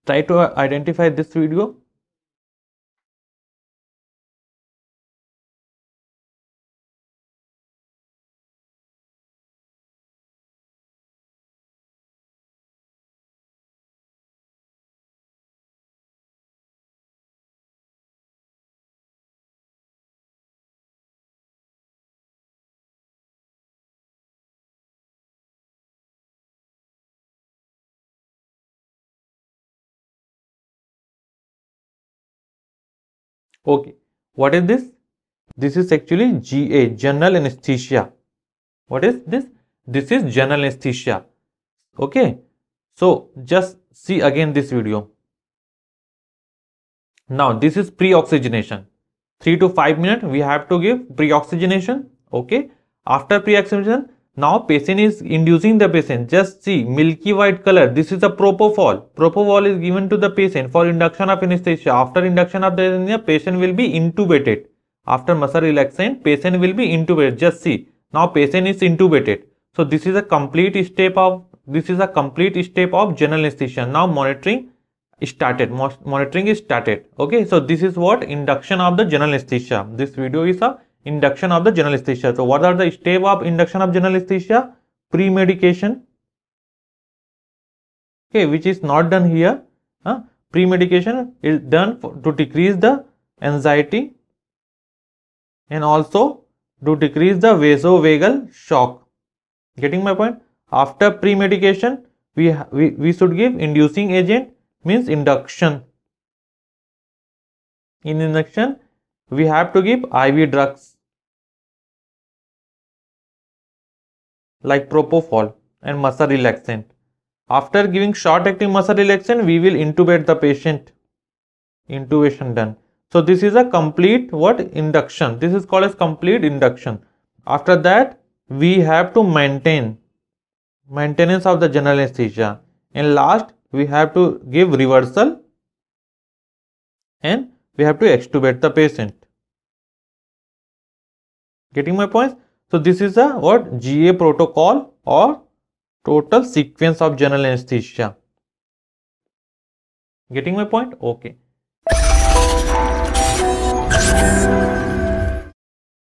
Try to identify this video. Okay, what is this? This is actually GA, general anesthesia. What is this? This is general anesthesia. Okay, so just see again this video. Now this is pre-oxygenation. 3 to 5 minutes we have to give pre-oxygenation. Okay, after pre-oxygenation, now patient is inducing the patient. Just see milky white color. This is a propofol. Propofol is given to the patient for induction of anesthesia. After induction of the anesthesia, patient will be intubated. After muscle relaxant, patient will be intubated. Just see, now patient is intubated. So this is a complete step of general anesthesia. Now monitoring is started. Okay, so this is what induction of the general anesthesia. This video is a induction of the general anesthesia. So what are the steps of induction of general anesthesia? Pre-medication, okay, which is not done here. Pre-medication is done to decrease the anxiety and also to decrease the vasovagal shock. Getting my point? After pre-medication, we should give inducing agent, means induction. In induction, we have to give IV drugs like propofol and muscle relaxant. After giving short-acting muscle relaxant, we will intubate the patient. Intubation done. So this is a complete induction. This is called as complete induction. After that, we have to maintenance of the general anesthesia, and last we have to give reversal and we have to extubate the patient. Getting my point? So this is a GA protocol or total sequence of general anesthesia. Getting my point? Okay.